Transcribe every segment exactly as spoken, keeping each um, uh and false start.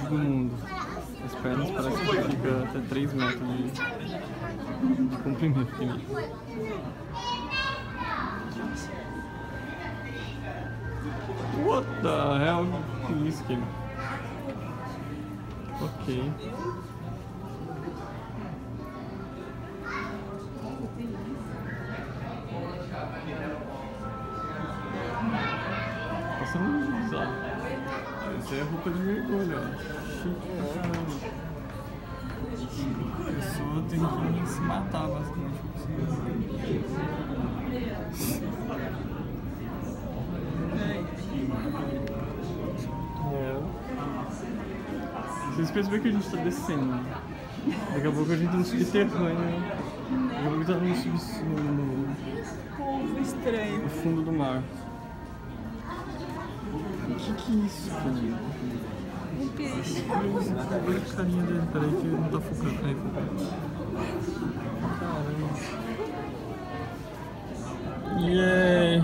grande do mundo. As pernas parecem que fica até três metros de, de comprimento. What the hell? Que isso, que ok. Passando bizarro. Isso aí é roupa de mergulho, ó. Chique pra caramba. A pessoa tem que se matar bastante. É. Vocês perceberam que a gente tá descendo. Daqui a pouco a gente tá no subterrâneo. Daqui a pouco tá no, sub... no... Povo estranho. no fundo do mar. O que que é isso, filho? Um peixe. Olha a carinha dele, peraí que não tá focando. Aí, focando. Caramba. Yeah!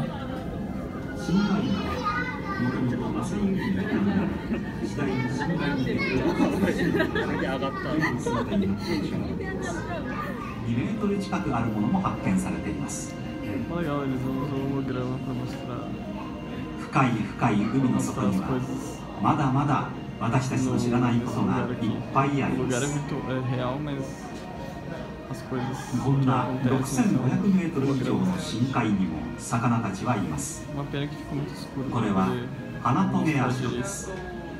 Legal, eles vão usar o holograma pra mostrar. 深い深い海の底にはまだまだ私たちの知らないことがいっぱいあります。こんなろくせんごひゃくメートル以上の深海にも魚たちはいます。これはハナトゲアシです。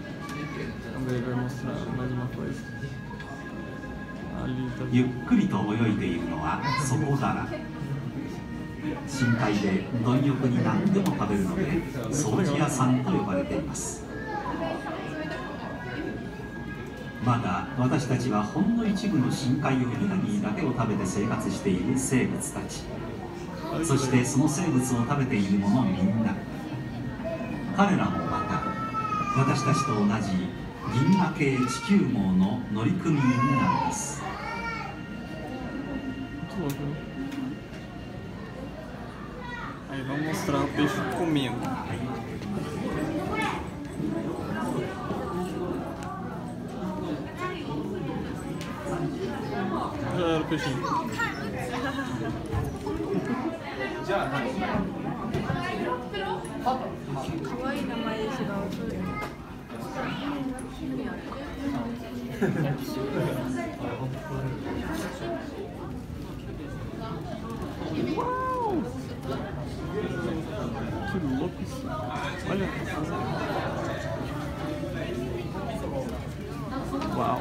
ゆっくりと泳いでいるのはソコダラ。深海で貪欲に何でも食べるので掃除屋さんと呼ばれています。まだ私たちはほんの一部の深海ウナギだけを食べて生活している生物たち、そしてその生物を食べているものみんな、彼らもまた私たちと同じ銀河系地球網の乗組員なんです。 Aí vamos mostrar o peixe comendo. Já era o peixinho. Que louco isso. Olha. Uau.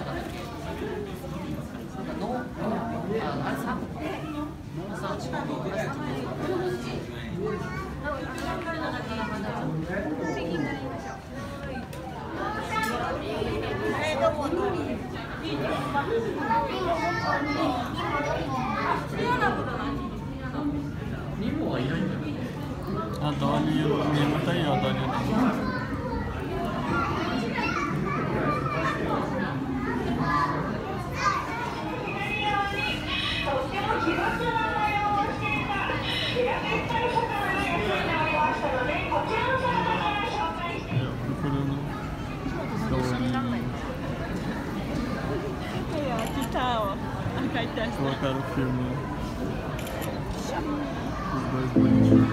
A Dolly, o Nemo tá aí, ó, a Dolly. Procurando Dolly. Aqui tá, ó. A cartaz. Colocaram o filme. Os dois bonitinhos.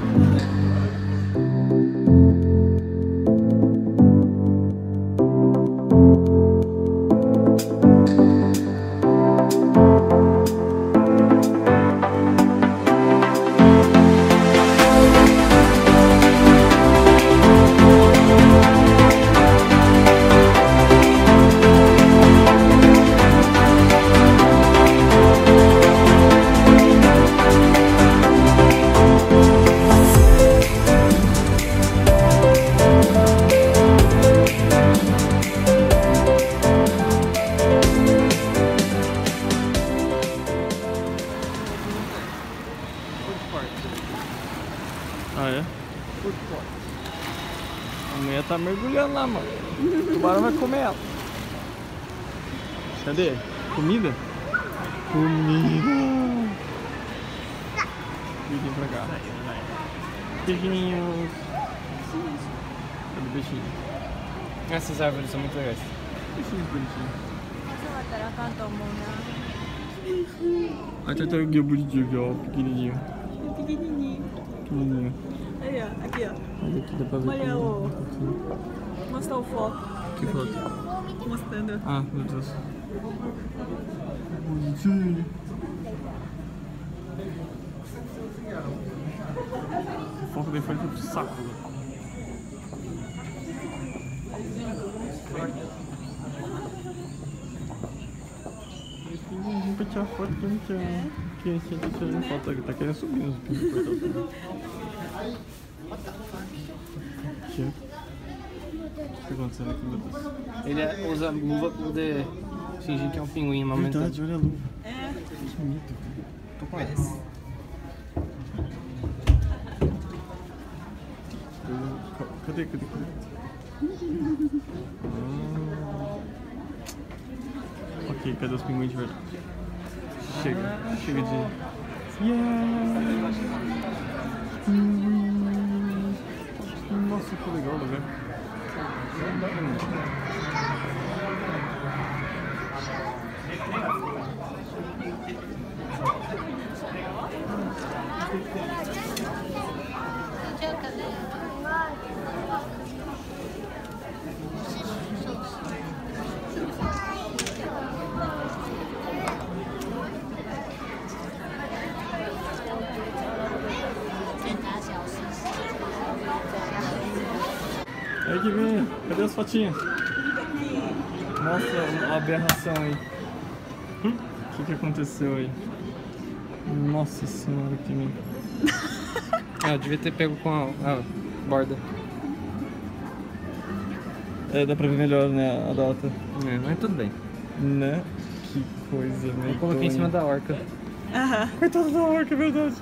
Ah, é? A mulher tá mergulhando lá, mano. O tubarão vai comer ela. Cadê? Comida? Comida! Vem pra cá. Pequenininhos. Cadê o peixinho? Essas árvores são muito legais. bichinhos bonitinhos. É A tartaruguinha bonitinha aqui, ó, pequenininho. pequenininho. Pequenininho. Aí, ó. Aqui, ó. Olha aqui, dá pra ver. Olha aqui, o- aqui. Mostrar o foto. Que foto? Mostrando. Ah, meu Deus. Bonitinho. O foco da iPhone foi pro saco. Vim pra tirar foto que a gente tinha. Que a gente tá tirando foto. Tá querendo subir nos pinos. Aqui, ó. O que tá acontecendo aqui, meu Deus? Ele usa luva pra poder fingir que é um pinguim, mas Verdade, olha a luva. É. Que mito. tô com essa. Cadê, cadê, cadê? Ah. Ok, cadê os pinguins de verdade? Chega, chega de... Yeah! Pinguins! Nossa, que legal o lugar. Aí que vem, cadê as fotinhas? Mostra a aberração aí. O que, que aconteceu aí? Nossa senhora, que medo. Ah, eu devia ter pego com a, a borda. É, dá pra ver melhor, né, a data. É, mas tudo bem. Né? Que coisa, né? Eu coloquei em cima da orca. Aham. Coitada da orca, é verdade.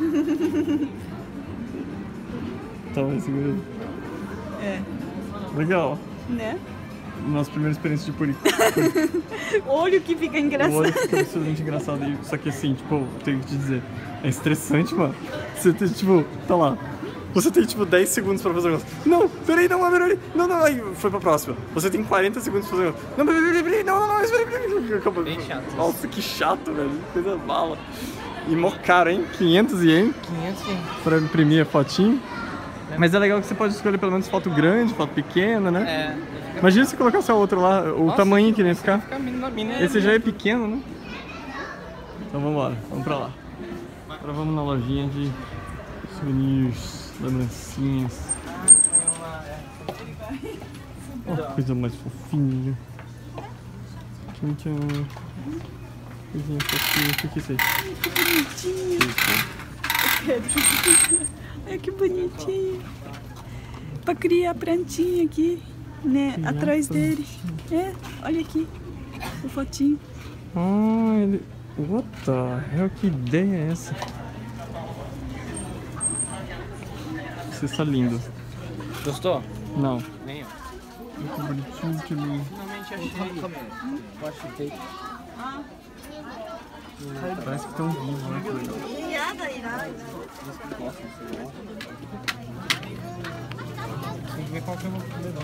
Tá, vai segura. É. Legal. Né? Nossa primeira experiência de puri. Olho que fica O engraçado. olho fica absurdamente engraçado. e- Só que assim, tipo, tenho que te dizer, é estressante, mano. Você tem, tipo, tá lá. Você tem, tipo, dez segundos pra fazer o negócio. Não, peraí, não, peraí. Não, não, aí foi pra próxima. Você tem quarenta segundos pra fazer o negócio. Não, peraí, peraí, peraí, não, não, não, peraí, peraí. Acabou. Bem chato. Nossa, que chato, velho. Coisa bala. E mó caro, hein? quinhentos ienes quinhentos sim. pra imprimir a fotinho. Mas é legal que você pode escolher pelo menos foto grande, foto pequena, né? É. Imagina se colocasse a outra lá, o Nossa, tamanho que nem ficar. Fica mina, mina. Esse já é pequeno, né? Então vamos embora, vamos pra lá. Agora vamos na lojinha de souvenirs, lembrancinhas. Oh, coisa mais fofinha. Tchum, tchum. Coisinha fofinha, o que que é isso aí? Que bonitinho. Olha que bonitinho. Pra criar plantinha aqui, né? Criar Atrás dele. É, olha aqui. O fotinho. Ah, ele... What the hell? Que ideia é essa? Você está lindo. Gostou? Não. Nem eu. Muito bonitinho, que lindo. Finalmente achei. Eu achei. Parece que estão vivos, né? Que legal. Tem que ver qual que eu vou levar.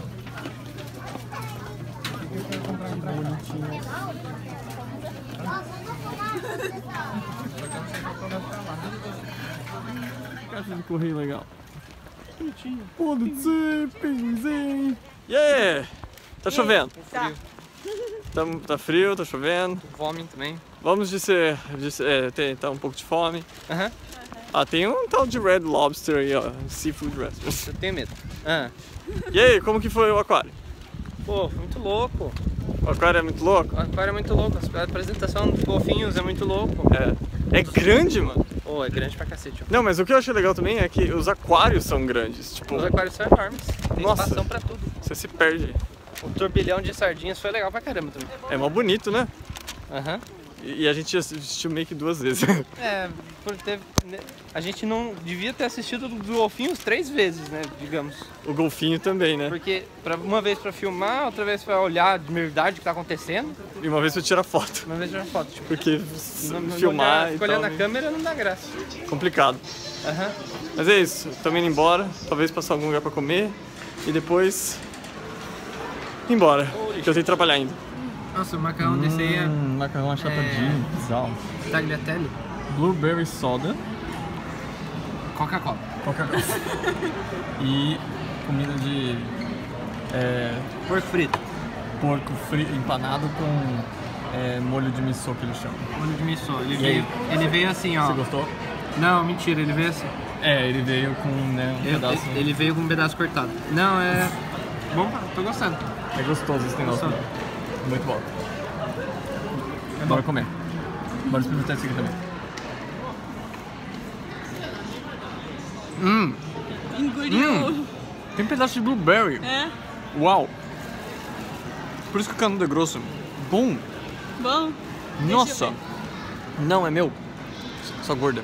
Bonitinho. Caixa de correio legal. Pode ser, pinguinzinho. Yeah! Tá chovendo. Tá. Tá, tá frio, tá chovendo. Fome também. Vamos dizer, dizer é, tem tá um pouco de fome. Aham. Ah, tem um tal de Red Lobster aí, ó. Seafood Restaurant. Eu tenho medo. Ah. E aí, como que foi o aquário? Pô, muito louco. O aquário é muito louco? O aquário é muito louco. A apresentação dos golfinhos é muito louco. É. É grande, mano. Pô, é grande pra cacete. Ó. Não, mas o que eu achei legal também é que os aquários são grandes. Tipo, Os aquários são enormes. Tem Nossa. espação pra tudo. você se perde. O turbilhão de sardinhas foi legal pra caramba também. É mó bonito, né? Aham. E, e a gente assistiu meio que duas vezes. É, por ter, né, a gente não devia ter assistido dos golfinhos três vezes, né, digamos. O golfinho também, né? Porque pra, uma vez pra filmar, outra vez pra olhar de verdade o que tá acontecendo, E uma vez eu tirar foto. uma vez pra foto. Tipo, Porque não- não filmar olhar, e ficar tal, olhando a meio câmera não dá graça. complicado. Aham. Mas é isso, estamos indo embora. Talvez passar algum lugar pra comer. E depois... ir embora, porque eu tenho que trabalhar ainda. Nossa, o macarrão desse aí é Hum, macarrão achatadinho, bizarro. tagliatelle. Blueberry soda. Coca-Cola. Coca-Cola. E comida de é, Porco frito. porco frito empanado com é, molho de miso que eles chamam. Molho de miso. Ele E veio, aí? ele veio assim, ó. Você gostou? Não, mentira, ele veio assim. É, ele veio com né, um Ele, pedaço. ele veio com um pedaço cortado. Não, é. Bom, tô gostando. É gostoso esse negócio. Gostoso. Muito bom. É Bora bom. comer. Bora experimentar esse aqui também. Hum, Engoliu. Hum. Tem pedaço de blueberry. É? Uau. Por isso que o canudo é grosso. Bom. Bom? Nossa. Não, é meu. Só gorda.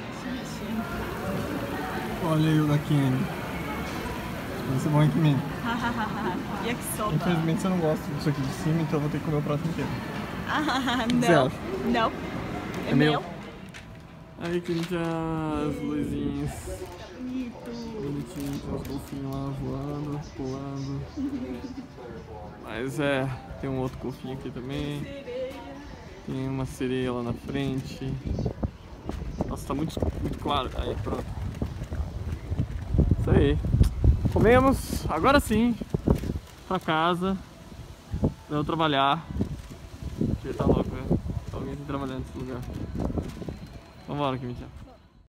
Olha aí o da Kenny. Esse é bom aqui mesmo. Yakisoba. Infelizmente você não gosta disso aqui de cima, então eu vou ter que comer o prato inteiro. Ah, Você não. acha? Não. É, É meu? meu. Aí que já as luzinhas. Bonito. Bonitinho, tem os golfinhos lá voando, pulando. Mas é, tem um outro golfinho aqui também. Tem uma sereia lá na frente. Nossa, tá muito, muito claro. Aí, pronto. Isso aí. Comemos, agora sim, pra casa. Pra eu trabalhar. Porque tá louco, né? Alguém tem que trabalhar nesse lugar. Vambora, Kimitia.